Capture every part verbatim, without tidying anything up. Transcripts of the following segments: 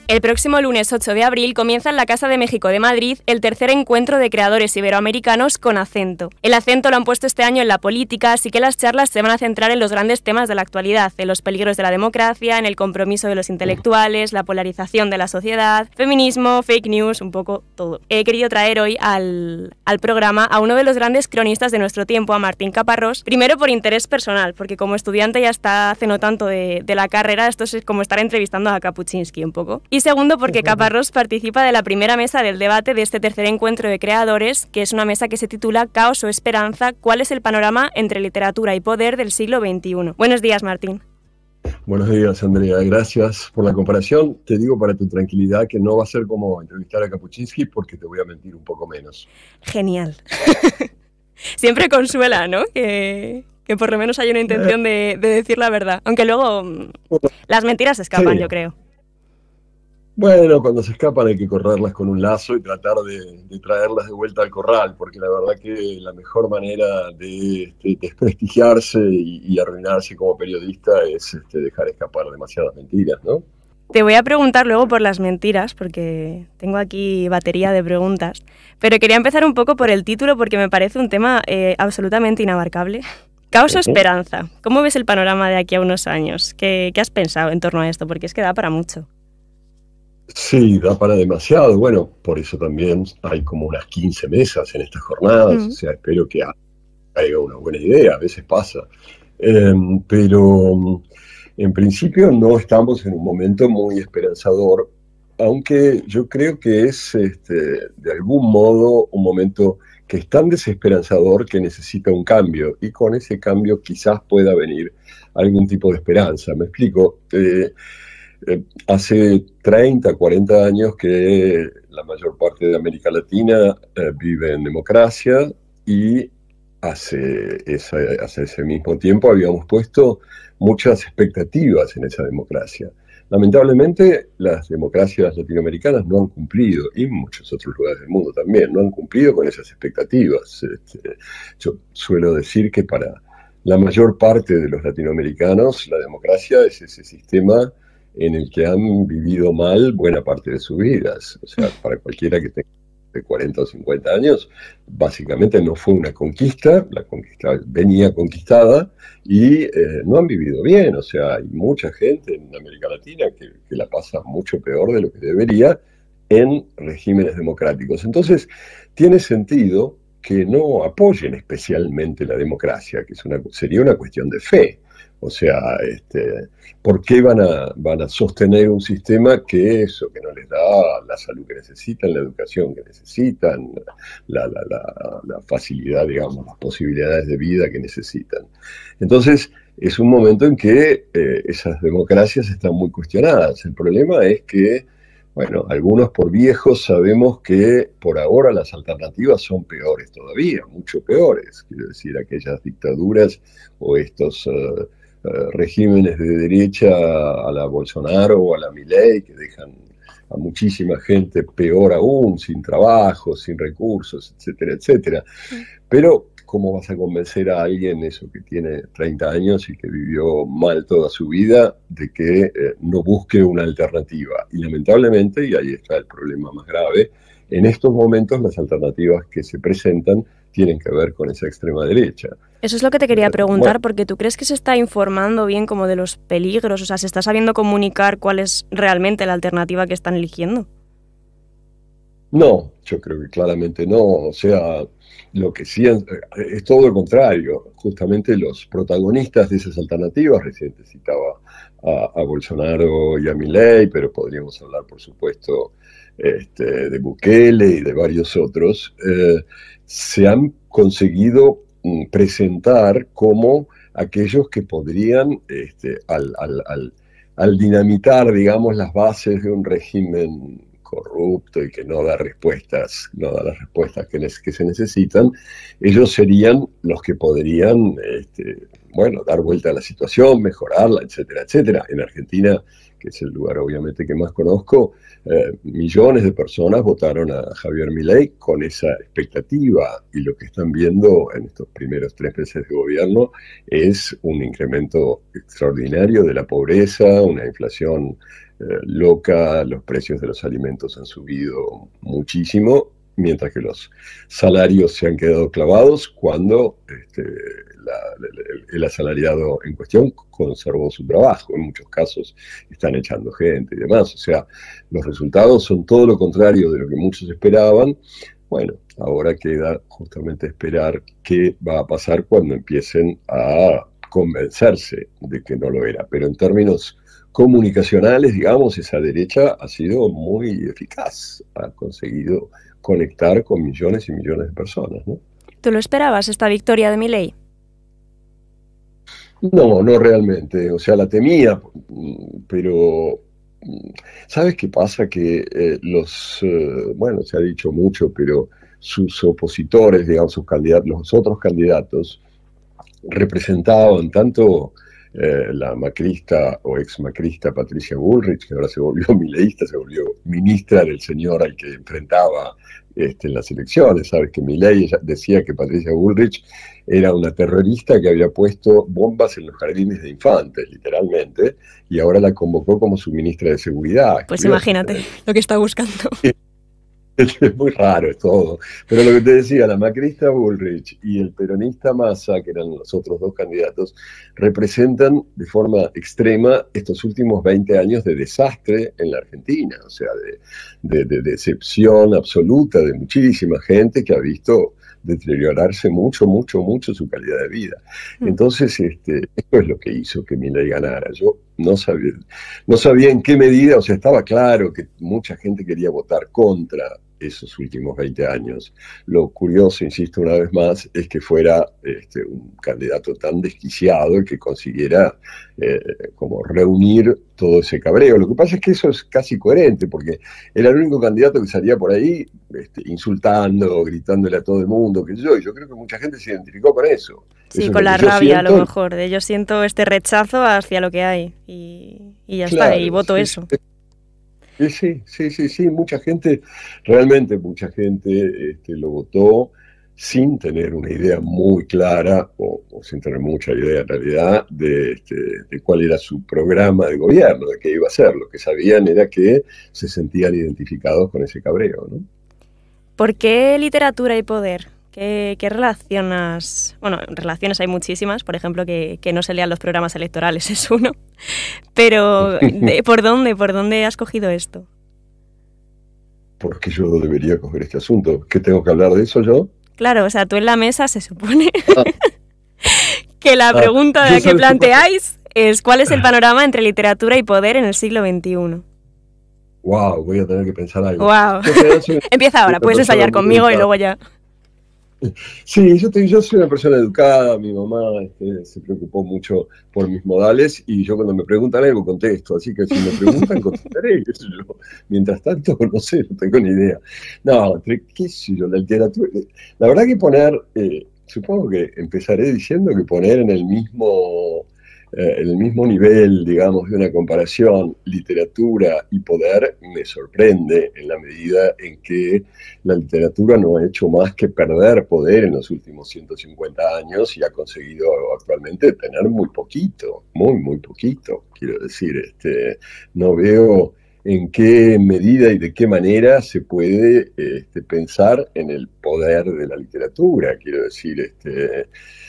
El próximo lunes ocho de abril comienza en la Casa de México de Madrid el tercer encuentro de creadores iberoamericanos con acento. El acento lo han puesto este año en la política, así que las charlas se van a centrar en los grandes temas de la actualidad, en los peligros de la democracia, en el compromiso de los intelectuales, la polarización de la sociedad, feminismo, fake news, un poco todo. He querido traer hoy al, al programa a uno de los grandes cronistas de nuestro tiempo, a Martín Caparrós, primero por interés personal, porque como estudiante ya hasta hace no tanto de, de la carrera, esto es como estar entrevistando a Kapuscinski un poco. Y segundo, porque Caparrós participa de la primera mesa del debate de este tercer encuentro de creadores, que es una mesa que se titula Caos o Esperanza, ¿cuál es el panorama entre literatura y poder del siglo veintiuno? Buenos días, Martín. Buenos días, Andrea. Gracias por la comparación. Te digo para tu tranquilidad que no va a ser como entrevistar a Kapuscinski porque te voy a mentir un poco menos. Genial. Siempre consuela, ¿no? Que... que por lo menos hay una intención de, de decir la verdad. Aunque luego las mentiras se escapan, sí. Yo creo. Bueno, cuando se escapan hay que correrlas con un lazo y tratar de, de traerlas de vuelta al corral, porque la verdad que la mejor manera de, de desprestigiarse y, y arruinarse como periodista es este, dejar escapar demasiadas mentiras, ¿no? Te voy a preguntar luego por las mentiras, porque tengo aquí batería de preguntas, pero quería empezar un poco por el título, porque me parece un tema eh, absolutamente inabarcable. Caos o esperanza. ¿Cómo ves el panorama de aquí a unos años? ¿Qué, qué has pensado en torno a esto? Porque es que da para mucho. Sí, da para demasiado. Bueno, por eso también hay como unas quince mesas en estas jornadas. Mm. O sea, espero que haya una buena idea. A veces pasa. Eh, pero en principio no estamos en un momento muy esperanzador, aunque yo creo que es este, de algún modo un momento que es tan desesperanzador que necesita un cambio, y con ese cambio quizás pueda venir algún tipo de esperanza. Me explico. Eh, eh, hace treinta, cuarenta años que la mayor parte de América Latina eh, vive en democracia, y hace, esa, hace ese mismo tiempo habíamos puesto muchas expectativas en esa democracia. Lamentablemente, las democracias latinoamericanas no han cumplido, y muchos otros lugares del mundo también, no han cumplido con esas expectativas. Este, yo suelo decir que para la mayor parte de los latinoamericanos, la democracia es ese sistema en el que han vivido mal buena parte de sus vidas. O sea, para cualquiera que tenga de cuarenta o cincuenta años, básicamente no fue una conquista, la conquista venía conquistada, y eh, no han vivido bien. O sea, hay mucha gente en América Latina que, que la pasa mucho peor de lo que debería en regímenes democráticos. Entonces, tiene sentido que no apoyen especialmente la democracia, que es una, sería una cuestión de fe. O sea, este, ¿por qué van a, van a sostener un sistema que eso, que no les da la salud que necesitan, la educación que necesitan, la, la, la, la facilidad, digamos, las posibilidades de vida que necesitan? Entonces, es un momento en que eh, esas democracias están muy cuestionadas. El problema es que, bueno, algunos por viejos sabemos que por ahora las alternativas son peores todavía, mucho peores. Quiero decir, aquellas dictaduras o estos uh, uh, regímenes de derecha a la Bolsonaro o a la Milei, que dejan a muchísima gente peor aún, sin trabajo, sin recursos, etcétera, etcétera. Pero ¿cómo vas a convencer a alguien, eso que tiene treinta años y que vivió mal toda su vida, de que eh, no busque una alternativa? Y lamentablemente, y ahí está el problema más grave, en estos momentos las alternativas que se presentan tienen que ver con esa extrema derecha. Eso es lo que te quería preguntar, bueno, porque ¿tú crees que se está informando bien como de los peligros? O sea, ¿se está sabiendo comunicar cuál es realmente la alternativa que están eligiendo? No, yo creo que claramente no. O sea, lo que sí es, es todo lo contrario. Justamente los protagonistas de esas alternativas, recién te citaba a, a Bolsonaro y a Milei, pero podríamos hablar, por supuesto, este, de Bukele y de varios otros, eh, se han conseguido mm, presentar como aquellos que podrían, este, al, al, al, al dinamitar, digamos, las bases de un régimen corrupto y que no da respuestas, no da las respuestas que, les, que se necesitan, ellos serían los que podrían, este, bueno, dar vuelta a la situación, mejorarla, etcétera, etcétera. En Argentina, que es el lugar obviamente que más conozco, eh, millones de personas votaron a Javier Milei con esa expectativa, y lo que están viendo en estos primeros tres meses de gobierno es un incremento extraordinario de la pobreza, una inflación eh, loca, los precios de los alimentos han subido muchísimo, mientras que los salarios se han quedado clavados cuando este, la, el, el asalariado en cuestión conservó su trabajo. En muchos casos están echando gente y demás. O sea, los resultados son todo lo contrario de lo que muchos esperaban. Bueno, ahora queda justamente esperar qué va a pasar cuando empiecen a convencerse de que no lo era. Pero en términos comunicacionales, digamos, esa derecha ha sido muy eficaz, ha conseguido conectar con millones y millones de personas, ¿no? ¿Tú lo esperabas, esta victoria de Milei? No, no realmente, o sea, la temía, pero ¿sabes qué pasa? Que eh, los, eh, bueno, se ha dicho mucho, pero sus opositores, digamos, sus candidatos, los otros candidatos, representaban tanto eh, la macrista o ex macrista Patricia Bullrich, que ahora se volvió mileísta, se volvió ministra del señor al que enfrentaba este, en las elecciones. Sabes que Milei decía que Patricia Bullrich era una terrorista que había puesto bombas en los jardines de infantes, literalmente, y ahora la convocó como su ministra de Seguridad. Pues imagínate lo que está buscando. Es muy raro, es todo. Pero lo que te decía, la macrista Bullrich y el peronista Massa, que eran los otros dos candidatos, representan de forma extrema estos últimos veinte años de desastre en la Argentina, o sea, de, de, de decepción absoluta de muchísima gente que ha visto deteriorarse mucho, mucho, mucho su calidad de vida. Entonces, este, esto es lo que hizo que Milei ganara. Yo no sabía, no sabía en qué medida, o sea, estaba claro que mucha gente quería votar contra esos últimos veinte años. Lo curioso, insisto una vez más, es que fuera este, un candidato tan desquiciado el que consiguiera eh, como reunir todo ese cabreo. Lo que pasa es que eso es casi coherente, porque era el único candidato que salía por ahí este, insultando, gritándole a todo el mundo, que yo, y yo creo que mucha gente se identificó con eso. Sí, eso con la rabia siento. A lo mejor, de yo siento este rechazo hacia lo que hay, y, y ya Claro, está, y voto sí, eso. Sí, sí, sí, sí, sí, mucha gente, realmente mucha gente este, lo votó sin tener una idea muy clara, o, o sin tener mucha idea en realidad, de, este, de cuál era su programa de gobierno, de qué iba a hacer. Lo que sabían era que se sentían identificados con ese cabreo, ¿no? ¿Por qué literatura y poder? ¿Qué, qué relacionas? Bueno, relaciones hay muchísimas, por ejemplo, que, que no se lean los programas electorales es uno, pero de, ¿por dónde? ¿Por dónde has cogido esto? ¿Por qué yo debería coger este asunto? ¿Qué tengo que hablar de eso yo? Claro, o sea, tú en la mesa se supone Ah, que la ah, pregunta yo que sabes planteáis es ¿cuál es el panorama entre literatura y poder en el siglo veintiuno? Wow, voy a tener que pensar algo. Wow. Yo, en realidad, soy Empieza ahora, una puedes persona ensayar muy conmigo y educada. luego ya. Sí, yo, te- yo soy una persona educada, mi mamá este, se preocupó mucho por mis modales y yo cuando me preguntan algo contesto, así que si me preguntan contestaré, qué sé yo. Mientras tanto, no sé, no tengo ni idea. No, entre, qué sé yo, la literatura, la verdad que poner, eh, supongo que empezaré diciendo que poner en el mismo, eh, en el mismo nivel, digamos, de una comparación literatura y poder me sorprende en la medida en que la literatura no ha hecho más que perder poder en los últimos ciento cincuenta años y ha conseguido actualmente tener muy poquito, muy, muy poquito. Quiero decir, este, no veo en qué medida y de qué manera se puede este, pensar en el poder de la literatura. Quiero decir, este,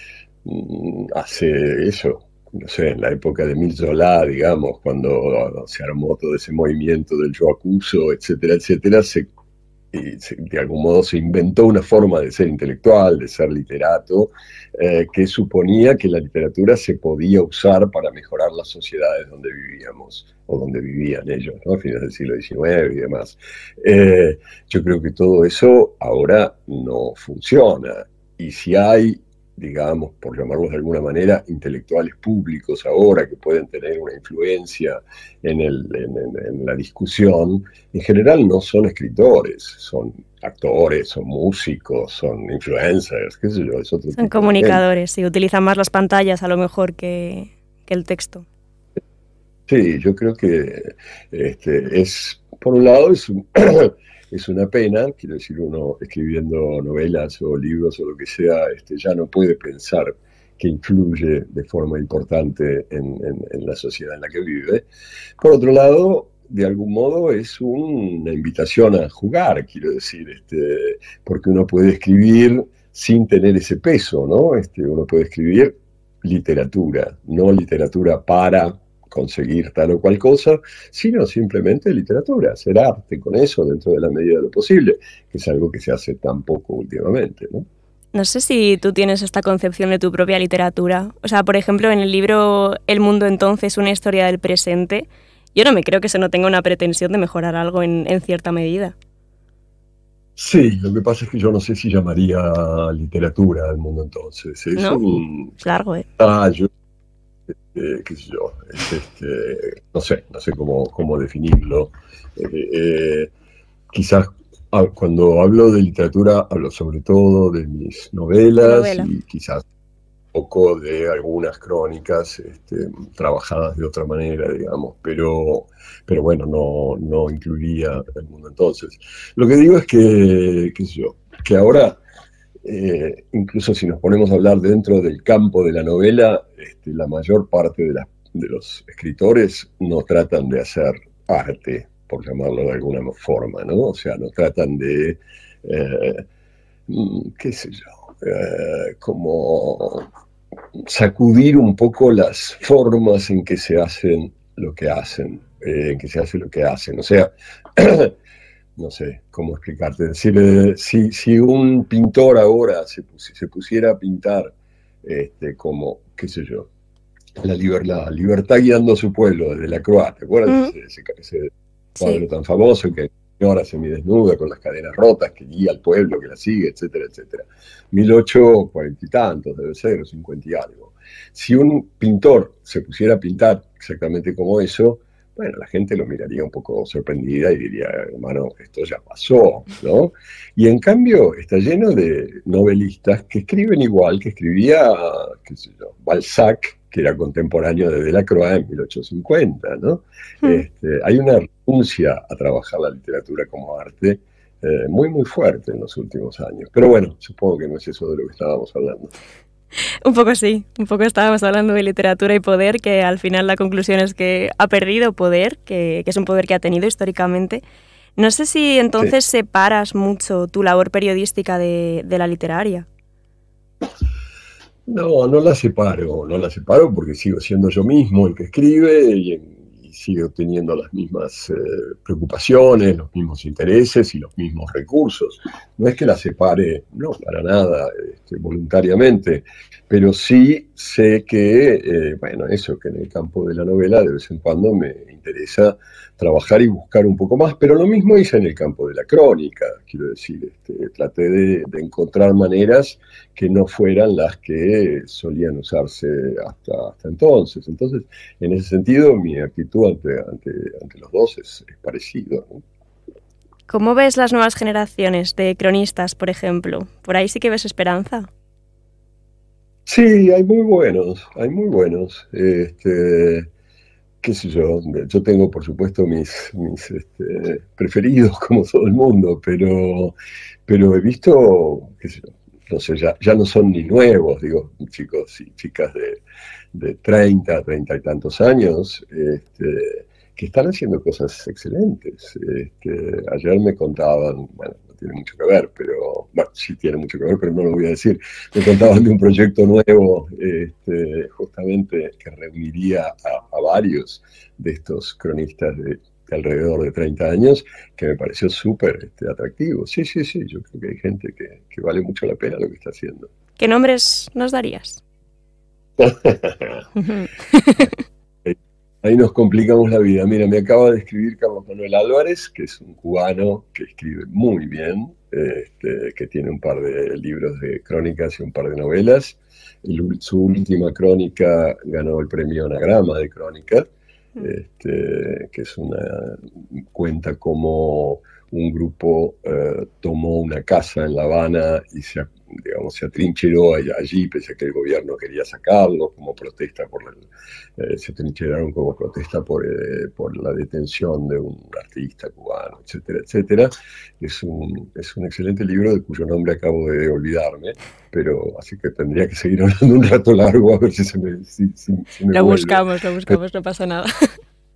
hace eso, no sé, en la época de Émile Zola, digamos, cuando se armó todo ese movimiento del yo acuso, etcétera, etcétera, se y se, de algún modo se inventó una forma de ser intelectual, de ser literato, eh, que suponía que la literatura se podía usar para mejorar las sociedades donde vivíamos, o donde vivían ellos, ¿no? A fines del siglo diecinueve y demás. Eh, yo creo que todo eso ahora no funciona. Y si hay, digamos, por llamarlos de alguna manera, intelectuales públicos ahora que pueden tener una influencia en, el, en, en, en la discusión, en general no son escritores, son actores, son músicos, son influencers, qué sé yo, es otro Son tipo comunicadores y utilizan más las pantallas a lo mejor que, que el texto. Sí, yo creo que este, es, por un lado, es, un, es una pena, quiero decir, uno escribiendo novelas o libros o lo que sea, este, ya no puede pensar que influye de forma importante en, en, en la sociedad en la que vive. Por otro lado, de algún modo es un, una invitación a jugar, quiero decir, este, porque uno puede escribir sin tener ese peso, ¿no? Este, uno puede escribir literatura, no literatura para conseguir tal o cual cosa, sino simplemente literatura, hacer arte con eso dentro de la medida de lo posible, que es algo que se hace tan poco últimamente, ¿no? No sé si tú tienes esta concepción de tu propia literatura. O sea, por ejemplo, en el libro El mundo entonces, una historia del presente, yo no me creo que se no tenga una pretensión de mejorar algo en, en cierta medida. Sí, lo que pasa es que yo no sé si llamaría literatura al mundo entonces. Es ¿No? un Es largo, ¿eh? ensayo, eh, qué sé yo, es este, no sé, no sé cómo, cómo definirlo. Eh, eh, quizás ah, cuando hablo de literatura hablo sobre todo de mis De novelas novela. y quizás un poco de algunas crónicas este, trabajadas de otra manera, digamos, pero, pero bueno, no, no incluiría el mundo entonces. Lo que digo es que, qué sé yo, que ahora, eh, incluso si nos ponemos a hablar dentro del campo de la novela, este, la mayor parte de, la, de los escritores no tratan de hacer arte, por llamarlo de alguna forma, ¿no? O sea, no tratan de, eh, qué sé yo, eh, como sacudir un poco las formas en que se hacen lo que hacen, eh, en que se hace lo que hacen. O sea, no sé cómo explicarte. Decir, eh, si, si un pintor ahora se, pus se pusiera a pintar este, como, qué sé yo, la, liber la libertad guiando a su pueblo desde la Croix, ¿te acuerdas Mm, ese, ese, ese sí. cuadro tan famoso que señora semidesnuda con las cadenas rotas que guía al pueblo que la sigue, etcétera, etcétera? mil ochocientos cuarenta y tantos debe ser, o cincuenta y algo. Si un pintor se pusiera a pintar exactamente como eso, bueno, la gente lo miraría un poco sorprendida y diría, hermano, esto ya pasó, ¿no? Y en cambio está lleno de novelistas que escriben igual que escribía, qué sé yo, Balzac, que era contemporáneo de Delacroix en mil ochocientos cincuenta, ¿no? Mm. Este, hay una renuncia a trabajar la literatura como arte eh, muy, muy fuerte en los últimos años. Pero bueno, supongo que no es eso de lo que estábamos hablando. Un poco sí, un poco estábamos hablando de literatura y poder, que al final la conclusión es que ha perdido poder, que, que es un poder que ha tenido históricamente. No sé si Sí. entonces separas mucho tu labor periodística de, de la literaria. No, no la separo, no la separo porque sigo siendo yo mismo el que escribe y, y sigo teniendo las mismas eh, preocupaciones, los mismos intereses y los mismos recursos. No es que la separe, no, para nada, este, voluntariamente, pero sí sé que, eh, bueno, eso, que en el campo de la novela de vez en cuando me interesa trabajar y buscar un poco más, pero lo mismo hice en el campo de la crónica, quiero decir, este, traté de, de encontrar maneras que no fueran las que solían usarse hasta, hasta entonces. Entonces, en ese sentido, mi actitud ante, ante, ante los dos es, es parecido, ¿no? ¿Cómo ves las nuevas generaciones de cronistas, por ejemplo? ¿Por ahí sí que ves esperanza? Sí, hay muy buenos, hay muy buenos. Este, qué sé yo, yo tengo por supuesto mis, mis este, preferidos como todo el mundo, pero, pero he visto, qué sé yo, no sé, ya, ya no son ni nuevos, digo, chicos y chicas de, de treinta, treinta y tantos años, este, que están haciendo cosas excelentes. Este, ayer me contaban, bueno, no tiene mucho que ver, pero, bueno, sí tiene mucho que ver, pero no lo voy a decir, me contaban de un proyecto nuevo, este, justamente que reuniría a, a varios de estos cronistas de, de alrededor de treinta años, que me pareció súper este, atractivo. Sí, sí, sí, yo creo que hay gente que, que vale mucho la pena lo que está haciendo. ¿Qué nombres nos darías? Ahí nos complicamos la vida. Mira, me acaba de escribir Carlos Manuel Álvarez, que es un cubano que escribe muy bien, este, que tiene un par de libros de crónicas y un par de novelas. El, su última crónica ganó el premio Anagrama de crónica, este, que es una cuenta como un grupo eh, tomó una casa en La Habana y se, digamos, se atrincheró allí, pese a que el gobierno quería sacarlo, como protesta por el, eh, se atrincheraron como protesta por, eh, por la detención de un artista cubano, etcétera, etcétera. Es un, es un excelente libro de cuyo nombre acabo de olvidarme, pero así que tendría que seguir hablando un rato largo a ver si, se me, si, si, si me Lo vuelve. buscamos, lo Pero, buscamos, no pasa nada.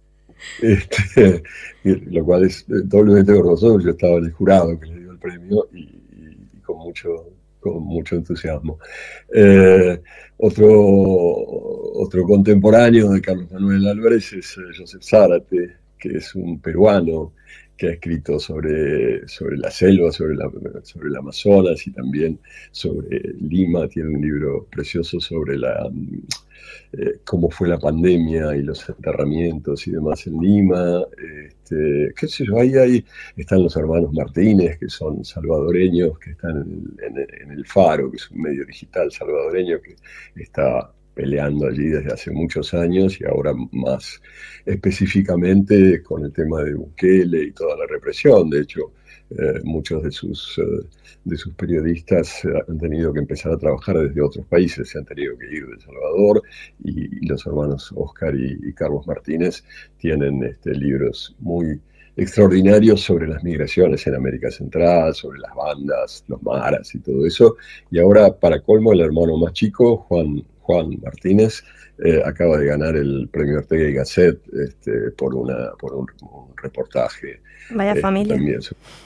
Este, lo cual es doblemente vergonzoso. Yo estaba en el jurado que le dio el premio y, y con, mucho, con mucho entusiasmo. Eh, otro, otro contemporáneo de Carlos Manuel Álvarez es Joseph Zárate, que es un peruano que ha escrito sobre, sobre la selva, sobre, la, sobre el Amazonas y también sobre Lima. Tiene un libro precioso sobre la, eh, cómo fue la pandemia y los enterramientos y demás en Lima. Este, qué sé yo, ahí, ahí están los hermanos Martínez, que son salvadoreños, que están en, en, en El Faro, que es un medio digital salvadoreño que está peleando allí desde hace muchos años y ahora más específicamente con el tema de Bukele y toda la represión. De hecho, eh, muchos de sus, eh, de sus periodistas han tenido que empezar a trabajar desde otros países, se han tenido que ir de El Salvador, y, y los hermanos Oscar y, y Carlos Martínez tienen este, libros muy extraordinarios sobre las migraciones en América Central, sobre las bandas, los maras y todo eso. Y ahora, para colmo, el hermano más chico, Juan Juan Martínez, eh, acaba de ganar el premio Ortega y Gasset este, por, una, por un, un reportaje. Vaya este, familia. También.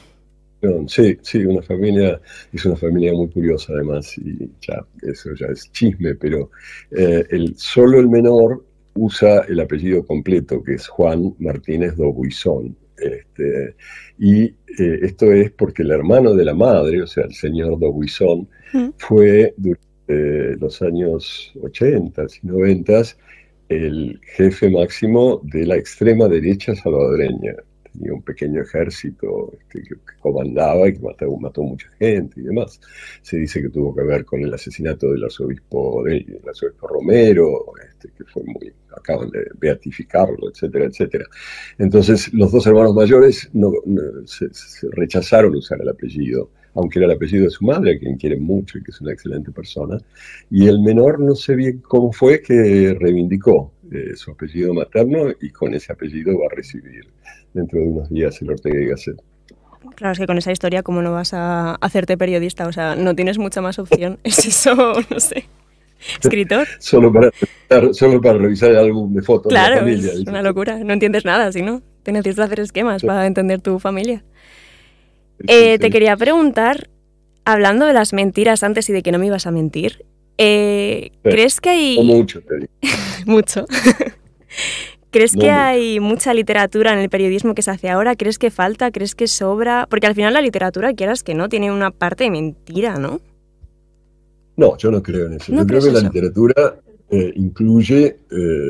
Sí, sí, una familia, es una familia muy curiosa además, y ya, eso ya es chisme, pero eh, el, solo el menor usa el apellido completo, que es Juan Martínez Dobuizón. Este, y eh, esto es porque el hermano de la madre, o sea, el señor Dobuizón, mm. fue durante Eh, los años ochenta y noventa, el jefe máximo de la extrema derecha salvadoreña. Tenía un pequeño ejército que, que comandaba y que mató, mató mucha gente y demás. Se dice que tuvo que ver con el asesinato del arzobispo, del arzobispo Romero, este, que fue muy, acaban de beatificarlo, etcétera, etcétera. Entonces, los dos hermanos mayores no, no, se, se rechazaron usar el apellido, aunque era el apellido de su madre, a quien quieren mucho y que es una excelente persona. Y el menor, no sé bien cómo fue, que reivindicó eh, su apellido materno, y con ese apellido va a recibir dentro de unos días el Ortega y Gasset. Claro, es que con esa historia, ¿cómo no vas a hacerte periodista? O sea, no tienes mucha más opción. Es eso, no sé, escritor. solo, para, solo para revisar el álbum de fotos claro, de la familia. Es una locura, no entiendes nada, si no. Te necesitas hacer esquemas sí. para entender tu familia. Sí, eh, sí. Te quería preguntar, hablando de las mentiras antes y de que no me ibas a mentir, eh, sí. ¿crees que hay... No mucho, te digo. mucho. ¿Crees no que mucho. hay mucha literatura en el periodismo que se hace ahora? ¿Crees que falta? ¿Crees que sobra? Porque al final la literatura, quieras que no, tiene una parte de mentira, ¿no? No, yo no creo en eso. ¿No yo creo que eso? la literatura eh, incluye,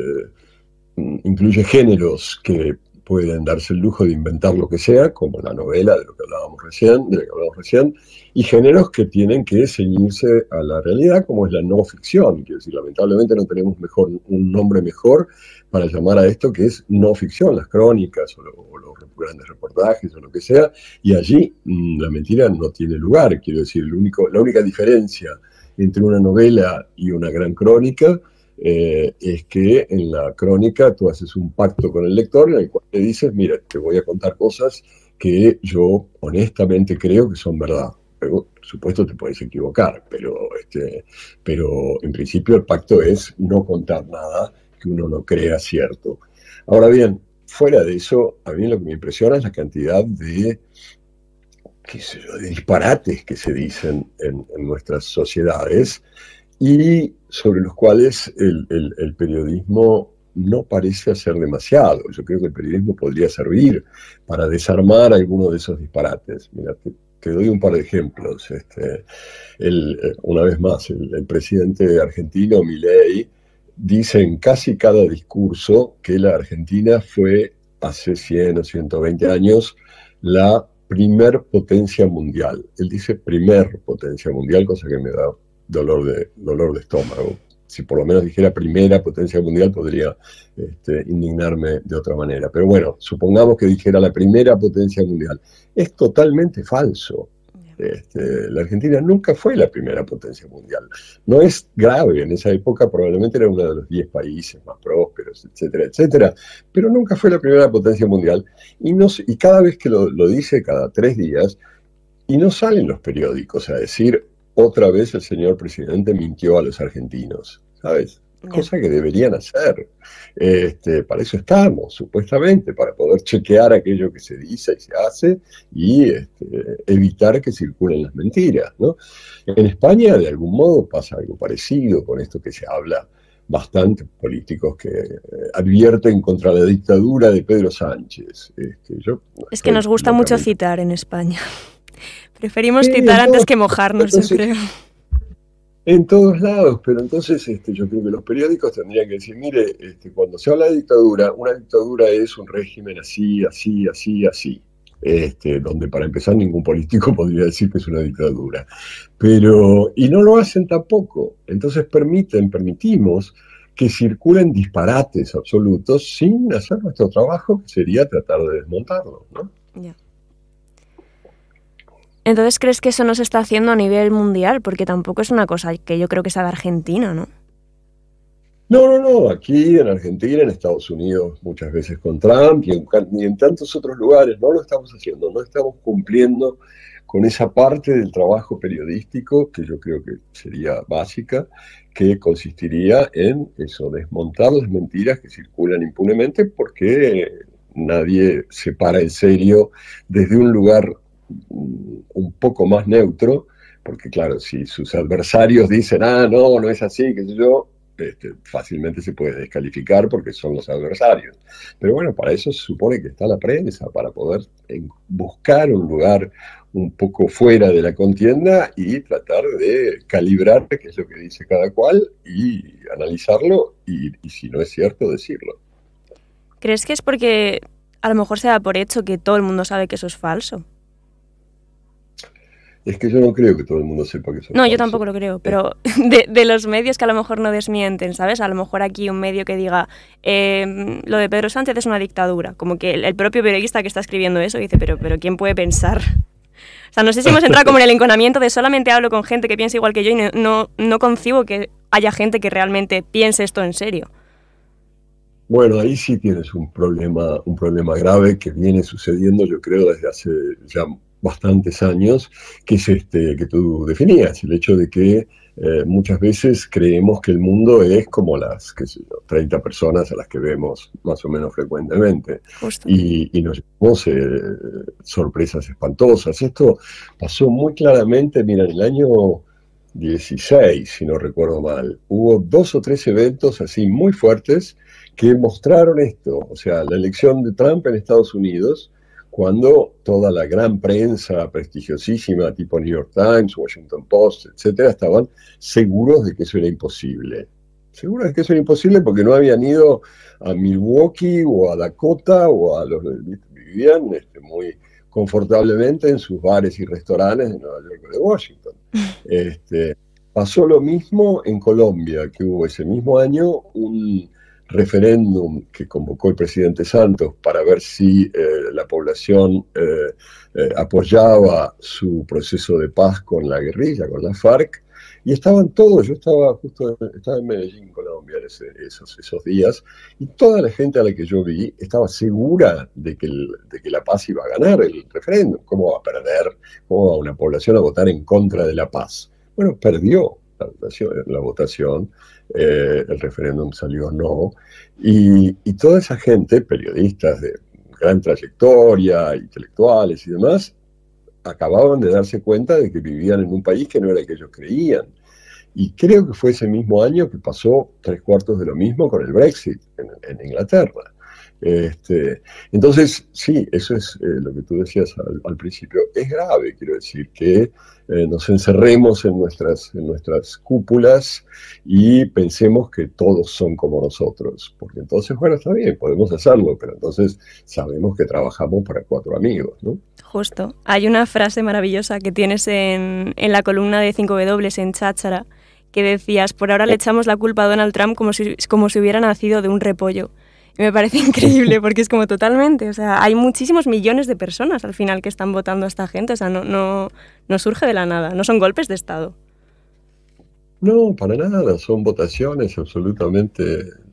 eh, incluye géneros que pueden darse el lujo de inventar lo que sea, como la novela, de lo que hablábamos recién, de lo que hablábamos recién, y géneros que tienen que ceñirse a la realidad, como es la no ficción. Quiero decir, lamentablemente no tenemos mejor, un nombre mejor para llamar a esto, que es no ficción, las crónicas o, lo, o los grandes reportajes o lo que sea, y allí mmm, la mentira no tiene lugar. Quiero decir, el único, la única diferencia entre una novela y una gran crónica Eh, es que en la crónica tú haces un pacto con el lector en el cual le dices, mira, te voy a contar cosas que yo honestamente creo que son verdad. Pero, por supuesto, te puedes equivocar, pero, este, pero en principio el pacto es no contar nada que uno no crea cierto. Ahora bien, fuera de eso, a mí lo que me impresiona es la cantidad de, qué sé yo, de disparates que se dicen en, en nuestras sociedades, y sobre los cuales el, el, el periodismo no parece hacer demasiado. Yo creo que el periodismo podría servir para desarmar algunos de esos disparates. Mira, te, te doy un par de ejemplos. Este, el, una vez más, el, el presidente argentino, Milei, dice en casi cada discurso que la Argentina fue hace cien o ciento veinte años la primer potencia mundial. Él dice primer potencia mundial, cosa que me da Dolor de, dolor de estómago. Si por lo menos dijera primera potencia mundial, podría este, indignarme de otra manera. Pero bueno, supongamos que dijera la primera potencia mundial. Es totalmente falso. Este, la Argentina nunca fue la primera potencia mundial. No es grave, en esa época probablemente era uno de los diez países más prósperos, etcétera, etcétera, pero nunca fue la primera potencia mundial. Y, no, y cada vez que lo, lo dice, cada tres días, y no salen los periódicos a decir, otra vez el señor presidente mintió a los argentinos, ¿sabes? cosa que deberían hacer. Este, para eso estamos, supuestamente, para poder chequear aquello que se dice y se hace y este, evitar que circulen las mentiras, ¿no? En España, de algún modo, pasa algo parecido con esto que se habla bastante, políticos que eh, advierten contra la dictadura de Pedro Sánchez. Este, yo es que nos gusta mucho citar en España. Preferimos sí, citar no, antes que mojarnos, entonces, yo creo. En todos lados, pero entonces este, yo creo que los periódicos tendrían que decir, mire, este, cuando se habla de dictadura, una dictadura es un régimen así, así, así, así. Este, donde para empezar ningún político podría decir que es una dictadura. Pero, y no lo hacen tampoco. Entonces permiten, permitimos que circulen disparates absolutos sin hacer nuestro trabajo, que sería tratar de desmontarlo, ¿no? Yeah. Entonces, ¿crees que eso no se está haciendo a nivel mundial? Porque tampoco es una cosa que yo creo que sea de Argentina, ¿no? No, no, no. Aquí en Argentina, en Estados Unidos, muchas veces con Trump y en, y en tantos otros lugares, no lo estamos haciendo, no estamos cumpliendo con esa parte del trabajo periodístico que yo creo que sería básica, que consistiría en eso, desmontar las mentiras que circulan impunemente porque nadie se para en serio desde un lugar un poco más neutro, porque claro, si sus adversarios dicen, ah, no, no es así, qué sé yo, este, fácilmente se puede descalificar porque son los adversarios. Pero bueno, para eso se supone que está la prensa, para poder buscar un lugar un poco fuera de la contienda y tratar de calibrar qué es lo que dice cada cual y analizarlo y, y si no es cierto, decirlo. ¿Crees que es porque a lo mejor se da por hecho que todo el mundo sabe que eso es falso? Es que yo no creo que todo el mundo sepa que eso es No, falso. yo tampoco lo creo, pero de, de los medios que a lo mejor no desmienten, ¿sabes? A lo mejor aquí un medio que diga eh, lo de Pedro Sánchez es una dictadura, como que el, el propio periodista que está escribiendo eso dice, pero, pero ¿quién puede pensar? O sea, no sé si hemos entrado como en el enconamiento de solamente hablo con gente que piensa igual que yo y no, no, no concibo que haya gente que realmente piense esto en serio. Bueno, ahí sí tienes un problema, un problema grave que viene sucediendo, yo creo, desde hace ya bastantes años, que es este que tú definías, el hecho de que eh, muchas veces creemos que el mundo es como las, qué sé yo, treinta personas a las que vemos más o menos frecuentemente. Y, y nos llevamos eh, sorpresas espantosas. Esto pasó muy claramente, mira, en el año dieciséis, si no recuerdo mal, hubo dos o tres eventos así muy fuertes que mostraron esto, o sea, la elección de Trump en Estados Unidos, cuando toda la gran prensa prestigiosísima, tipo New York Times, Washington Post, etcétera, estaban seguros de que eso era imposible. Seguros de que eso era imposible porque no habían ido a Milwaukee o a Dakota o a los vivían este, muy confortablemente en sus bares y restaurantes de Nueva York o de Washington. Este, pasó lo mismo en Colombia, que hubo ese mismo año un referéndum que convocó el presidente Santos para ver si eh, la población eh, eh, apoyaba su proceso de paz con la guerrilla, con la FARC, y estaban todos, yo estaba justo estaba en Medellín, Colombia, ese, esos, esos días, y toda la gente a la que yo vi estaba segura de que, el, de que la paz iba a ganar el referéndum. ¿Cómo va a perder? ¿Cómo va una población a votar en contra de la paz? Bueno, perdió la votación, la votación eh, el referéndum salió no, y, y toda esa gente, periodistas de gran trayectoria, intelectuales y demás, acababan de darse cuenta de que vivían en un país que no era el que ellos creían. Y creo que fue ese mismo año que pasó tres cuartos de lo mismo con el Brexit en, en Inglaterra. Este, entonces, sí, eso es eh, lo que tú decías al, al principio. Es grave, quiero decir, que eh, nos encerremos en nuestras, en nuestras cúpulas y pensemos que todos son como nosotros. Porque entonces, bueno, está bien, podemos hacerlo, pero entonces sabemos que trabajamos para cuatro amigos, ¿no? Justo. Hay una frase maravillosa que tienes en, en la columna de cinco doble u en Cháchara, que decías, por ahora le echamos la culpa a Donald Trump como si, como si hubiera nacido de un repollo. Y me parece increíble porque es como totalmente, o sea, hay muchísimos millones de personas al final que están votando a esta gente, o sea, no, no, no surge de la nada, no son golpes de Estado. No, para nada, son votaciones absolutamente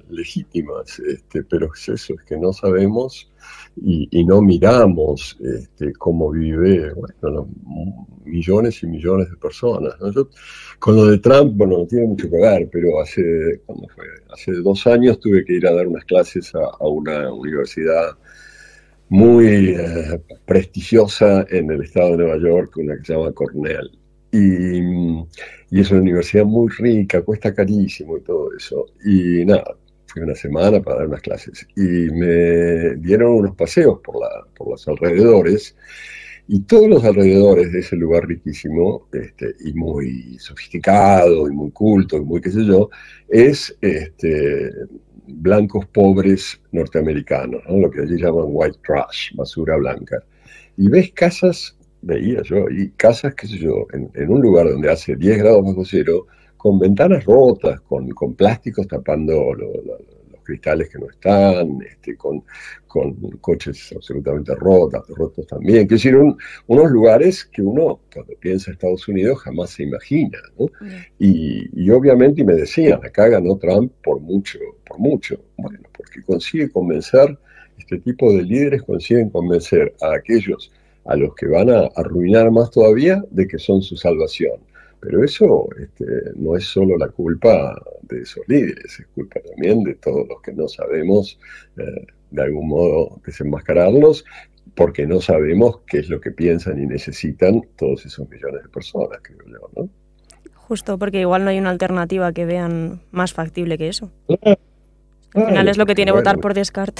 legítimas, este, pero es eso, es que no sabemos y, y no miramos este, cómo vive, bueno, los millones y millones de personas, ¿no? Yo, con lo de Trump, bueno, no tiene mucho que ver, pero hace, ¿cuándo fue? Hace dos años tuve que ir a dar unas clases a, a una universidad muy eh, prestigiosa en el estado de Nueva York, una que se llama Cornell. Y, y es una universidad muy rica, cuesta carísimo y todo eso. Y nada, fui una semana para dar unas clases. Y me dieron unos paseos por, la, por los alrededores. Y todos los alrededores de ese lugar riquísimo, este, y muy sofisticado, y muy culto, y muy qué sé yo, es este, blancos pobres norteamericanos, ¿no? Lo que allí llaman white trash, basura blanca. Y ves casas, veía yo, y casas, qué sé yo, en, en un lugar donde hace diez grados bajo cero, con ventanas rotas, con, con plásticos tapando lo, lo, los cristales que no están, este, con, con coches absolutamente rotos, rotos también. Quiero decir, un, unos lugares que uno, cuando piensa en Estados Unidos, jamás se imagina, ¿no? Y, y obviamente, y me decían, acá ganó Trump por mucho, por mucho. Bueno, porque consigue convencer, este tipo de líderes consiguen convencer a aquellos a los que van a arruinar más todavía de que son su salvación. Pero eso este, no es solo la culpa de esos líderes, es culpa también de todos los que no sabemos eh, de algún modo desenmascararlos, porque no sabemos qué es lo que piensan y necesitan todos esos millones de personas, creo yo, ¿no? Justo, porque igual no hay una alternativa que vean más factible que eso. Claro, Al final claro, es lo que tiene bueno, votar por descarte.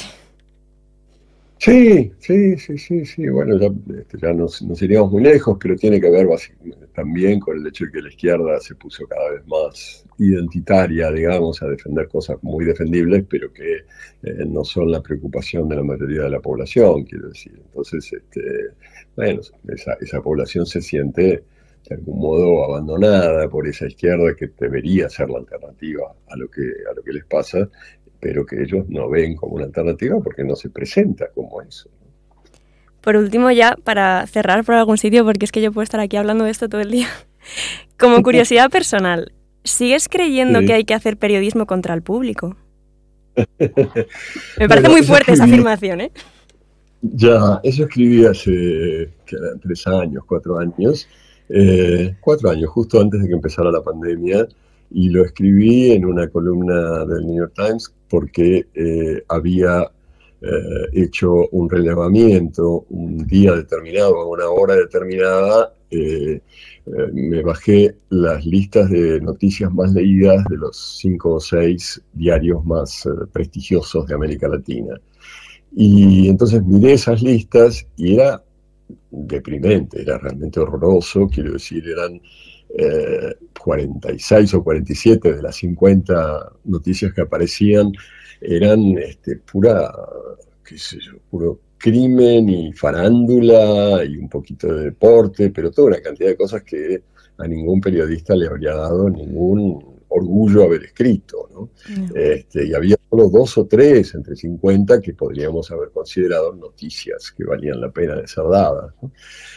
Sí, sí, sí, sí, sí. Bueno, ya, este, ya nos, nos iríamos muy lejos, pero tiene que ver básicamente también con el hecho de que la izquierda se puso cada vez más identitaria, digamos, a defender cosas muy defendibles, pero que eh, no son la preocupación de la mayoría de la población, quiero decir. Entonces, este, bueno, esa, esa población se siente de algún modo abandonada por esa izquierda que debería ser la alternativa a lo que, a lo que les pasa, pero que ellos no ven como una alternativa porque no se presenta como eso. Por último, ya para cerrar por algún sitio, porque es que yo puedo estar aquí hablando de esto todo el día, como curiosidad personal, ¿sigues creyendo Sí. que hay que hacer periodismo contra el público? Me parece Bueno, muy eso fuerte esa escribí, afirmación, ¿eh? ya, eso escribí hace que eran tres años, cuatro años, eh, cuatro años, justo antes de que empezara la pandemia, y lo escribí en una columna del New York Times porque eh, había eh, hecho un relevamiento un día determinado, a una hora determinada, eh, eh, me bajé las listas de noticias más leídas de los cinco o seis diarios más eh, prestigiosos de América Latina. Y entonces miré esas listas y era deprimente, era realmente horroroso, quiero decir, eran eh, cuarenta y seis o cuarenta y siete de las cincuenta noticias que aparecían, eran este, pura, qué sé yo, puro crimen y farándula y un poquito de deporte, pero toda una cantidad de cosas que a ningún periodista le habría dado ningún orgullo haber escrito, ¿no? No. Este, y había solo dos o tres entre cincuenta que podríamos haber considerado noticias que valían la pena de ser dadas, ¿no?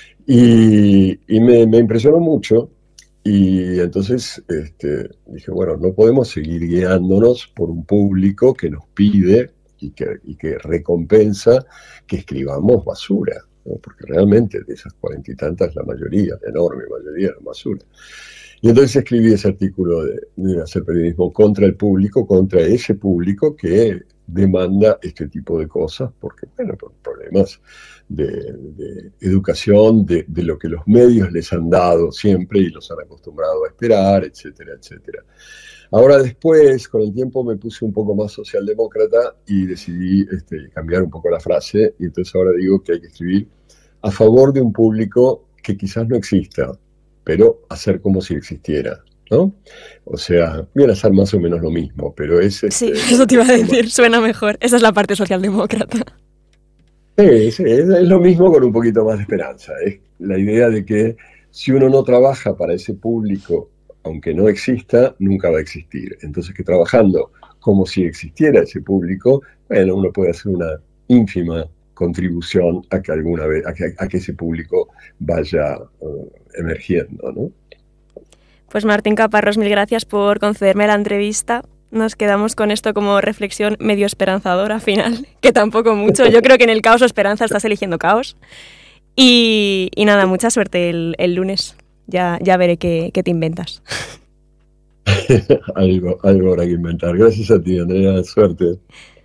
Y, y me, me impresionó mucho. Y entonces este, dije, bueno, no podemos seguir guiándonos por un público que nos pide y que, y que recompensa que escribamos basura, ¿no? Porque realmente de esas cuarenta y tantas la mayoría, la enorme mayoría era basura. Y entonces escribí ese artículo de, de hacer periodismo contra el público, contra ese público que demanda este tipo de cosas, porque, bueno, por problemas de, de educación, de, de lo que los medios les han dado siempre y los han acostumbrado a esperar, etcétera, etcétera. Ahora después, con el tiempo, me puse un poco más socialdemócrata y decidí este, cambiar un poco la frase, y entonces ahora digo que hay que escribir a favor de un público que quizás no exista, pero hacer como si existiera, ¿no? O sea, viene a ser más o menos lo mismo, pero es... Este, Sí, eso te iba a decir, suena mejor. Esa es la parte socialdemócrata. Sí, sí, es, es lo mismo con un poquito más de esperanza. Es la idea de que si uno no trabaja para ese público, aunque no exista, nunca va a existir. Entonces que trabajando como si existiera ese público, bueno, uno puede hacer una ínfima contribución a que alguna vez, a que, a que ese público vaya uh, emergiendo, ¿no? Pues Martín Caparrós, mil gracias por concederme la entrevista Nos quedamos con esto como reflexión medio esperanzadora final, que tampoco mucho. Yo creo que en el caos o esperanza estás eligiendo caos. Y, y nada, mucha suerte el, el lunes. Ya, ya veré qué, qué te inventas. algo, algo habrá que inventar. Gracias a ti, Andrea. Suerte.